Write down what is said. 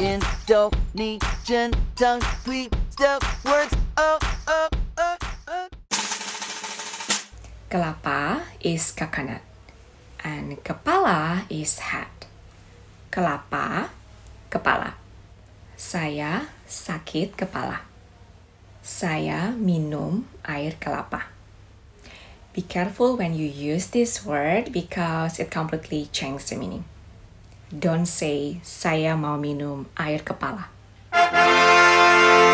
Indonesian tongue twister words. Kelapa is coconut and kepala is head. Kelapa, kepala. Saya sakit kepala. Saya minum air kelapa. Be careful when you use this word because it completely changes the meaning. Don't say saya mau minum air kepala.